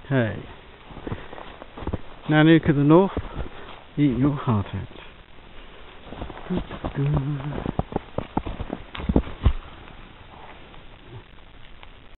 Hey. Nanook of the North, eating your heart out.